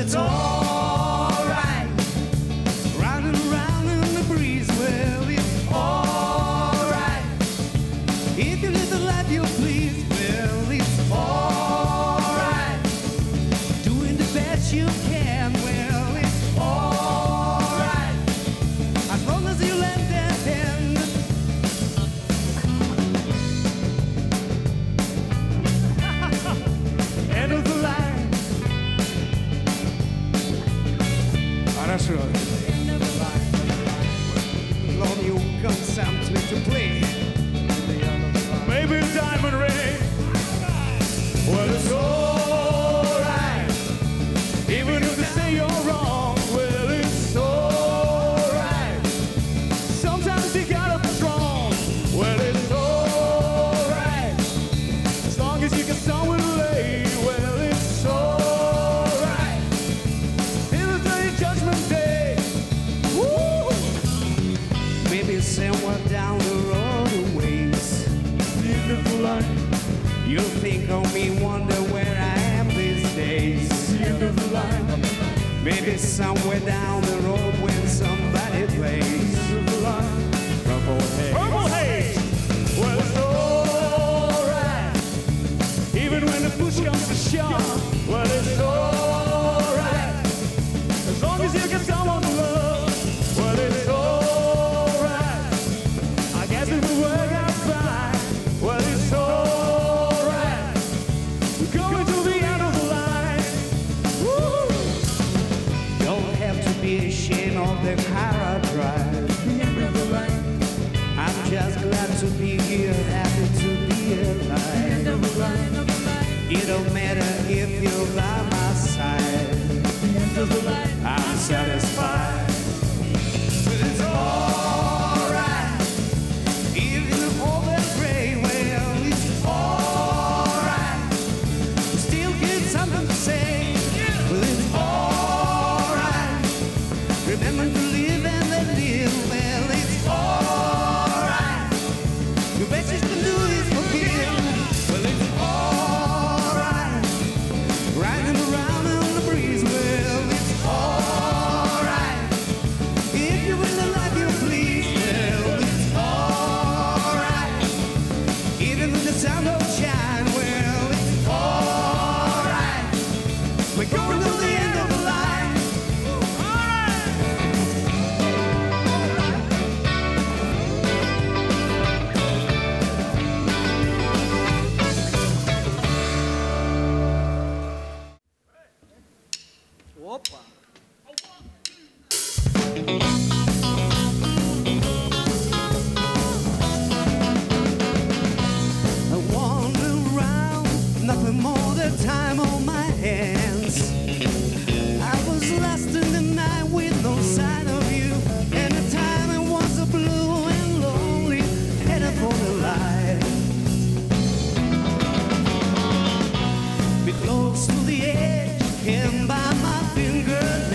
it's alright. Round and round in the breeze, well, it's alright. If you live the life you please, well, it's alright. Doing the best you can, well, it's alright. As long as you let that end. End of the line. Хорошо. Lord, you come something to play. Maybe diamond ring. Well, it's alright. Even if they say you're wrong, well, it's alright. Sometimes you gotta be strong. Well, it's alright. As long as you can somewhere to lay, well, it's alright. Till the day of Judgment Day. Woo! Maybe somewhere down the road a ways. Beautiful life. You think of me, wonder where I am these days. Beautiful life. Maybe somewhere down the road when somebody plays. Beautiful life. Purple haze. Purple haze. Well, it's alright. Even when the push comes to shove, well, it's alright. As long as you get someone to love, well, it's alright. I guess it will work out fine. Well, it's alright. We're going to the end of the line. Woo! Don't have to be ashamed of the car I drive. The end of the line. I'm just glad to be here, happy to be alive. The end of the line. It don't matter if you're by my side. The end of the line. I'm satisfied. But it's alright. Even if all that gray, well, it's alright. Still get something to say. Well, it's alright. Remember to live and let live. Well, it's alright. The best you can do is forgive. Well, it's alright. Riding around on the breeze. Well, it's alright. If you win the life you please. Well, it's alright. Even when the sun don't shine. Well, it's alright. We're going to the end of the line. Опа. I wander around, nothing more than time on my hands. I was lost in the night with no sign of you, and the time it was so blue and lonely, headed for the light. Be close to the edge, and by my finger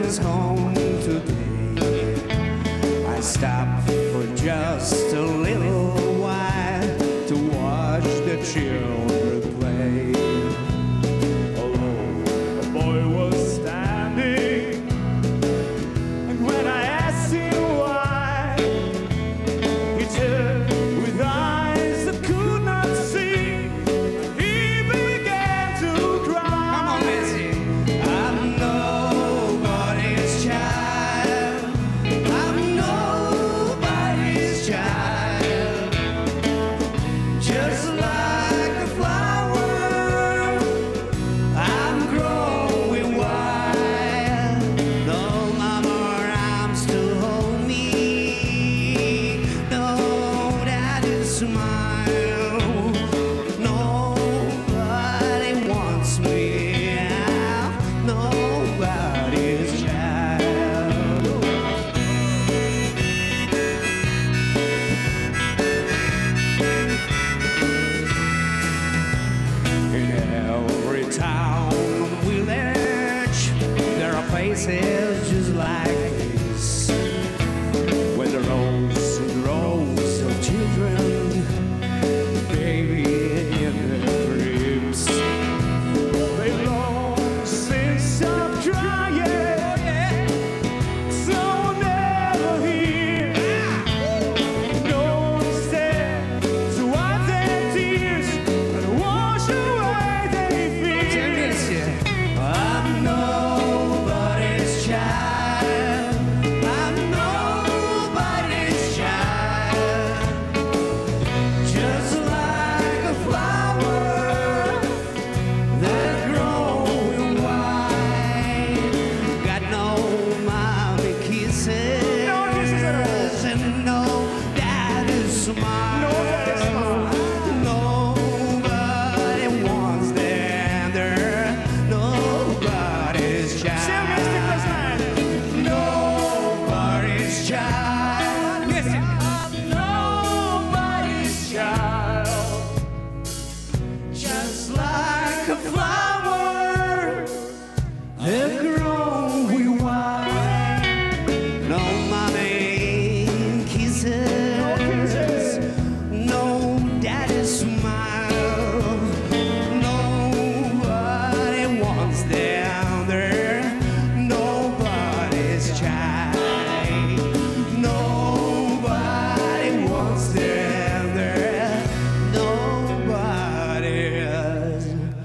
was home today. I stopped for just a little while to watch the children play. Alone, a boy was standing, and when I asked him why, he turned with eyes that could not see. He began to cry. Come on, Bessie. I'm nobody's child. I'm nobody's child. Just like a flower, I'm growing wild. No mama arms to hold me. No daddy smile. Nobody wants me. I'm nobody's child. In every town and village, there are places just like this, where the rows and rows of children, baby in their cribs. They long since stopped crying, so never hear. No one stand to wipe their tears and wash away their fears. I'm nobody's child. I'm nobody's child. Just like a flower that's growing wild. Got no mommy kisses, and no daddy smile. Nobody wants them there. Nobody's child. Nobody's child. Nobody's child. Just like a flower, they're growing wild. No mommy kisses, no daddy smile. Nobody wants them there. Nobody's child. Nobody wants them there. Nobody's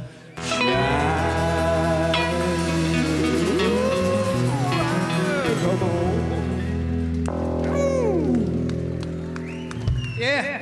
child. Come on. Yeah.